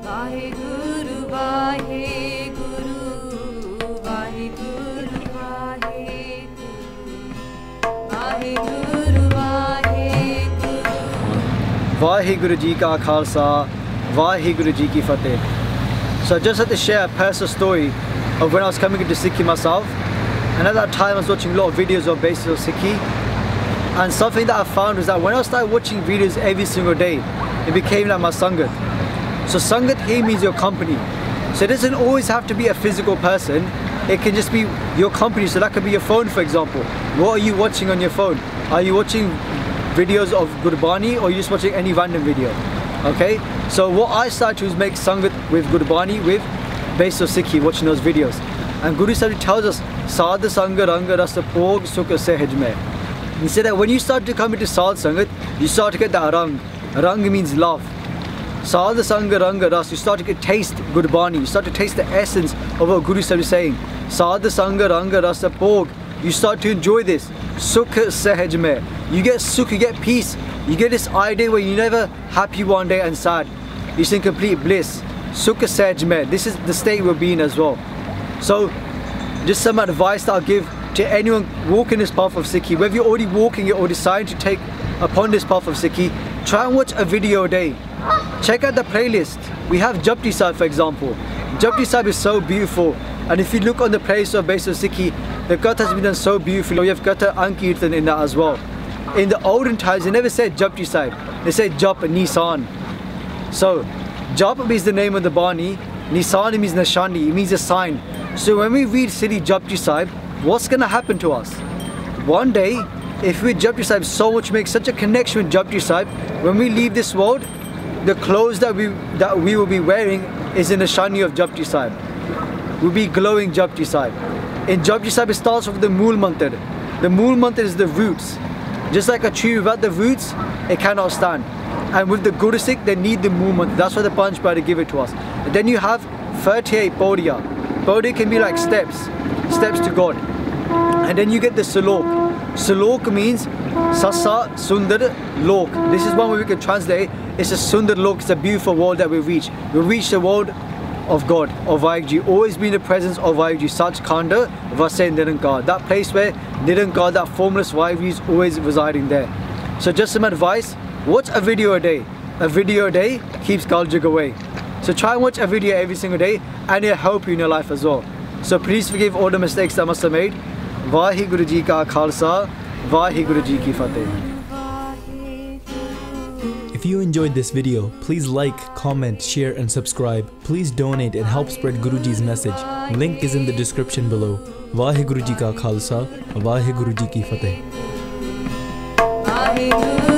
Vaheguru, Vaheguru, Vaheguru, Vaheguru, Vaheguru. Vaheguru Ji Ka Khalsa, Vaheguru Ji Ki Fateh. So I just had to share a personal story of when I was coming into Sikhi myself, and at that time I was watching a lot of videos of basis of Sikhi, and something that I found was that when I started watching videos every single day, it became like my Sangat. So Sangat here means your company. So it doesn't always have to be a physical person, it can just be your company. So that could be your phone, for example. What are you watching on your phone? Are you watching videos of Gurbani, or are you just watching any random video? Okay, so what I started to do is make Sangat with Gurbani, with basis of Sikhi, watching those videos. And Guru Sahib tells us, Sadh Sanga Ranga Rasa Pog Sukha Sehaj Mein. He said that when you start to come into Sadh Sangat, you start to get that Rang. Rang means love. Sadh Sanga Ranga Ras, you start to get taste Gurbani, you start to taste the essence of what Guru Sahib is saying. Sadh Sanga Ranga Rasa Pog, you start to enjoy this. Sukha Sehaj Mein. You get sukh, you get peace. You get this idea where you're never happy one day and sad. You're in complete bliss. Sukha Sehaj Mein. This is the state we're being as well. So, just some advice that I'll give to anyone walking this path of Sikhi. Whether you're already walking it or deciding to take upon this path of Sikhi, try and watch a video a day. Check out the playlist. We have Japji Sahib, for example. Japji Sahib is so beautiful. And if you look on the playlist of Basis of Sikhi, the Katha has been done so beautifully. We have Katha Ankirtan in that as well. In the olden times, they never said Japji Sahib. They said Jap Nisan. So, Jap means the name of the Bani. Nisan means Nishani. It means a sign. So when we read Siri Japji Sahib, what's going to happen to us? One day, if we Japji Sahib so much, make such a connection with Japji Sahib, when we leave this world, the clothes that we will be wearing is in the Nishani of Japji Sahib. We'll be glowing Japji Sahib. In Japji Sahib, it starts with the Mool Mantar. The Mool Mantar is the roots. Just like a tree without the roots, it cannot stand. And with the Guru Sikh, they need the Mool Mantar. That's why the Panch Brother give it to us. And then you have 38 Paudiya. Paudiya can be like steps to God. And then you get the Salok. Salok means Sasa Sundar Lok. This is one way we can translate. It's a Sundar Lok, it's a beautiful world that we reach. We reach the world of God, of Vaheguru, always be in the presence of Vaheguru, Sach Khanda Vase Nirankar. That place where Nirankar, that formless Vaheguru is always residing there. So just some advice, watch a video a day. A video a day keeps Kaljug away. So try and watch a video every single day, and it'll help you in your life as well. So please forgive all the mistakes that I must have made. Vaheguru Ji Ka Khalsa, Vaheguru Ji Ki Fateh. If you enjoyed this video, please like, comment, share and subscribe. Please donate and help spread Guruji's message. Link is in the description below. Vaheguru Ji Ka Khalsa, Vaheguru Ji Ki Fateh.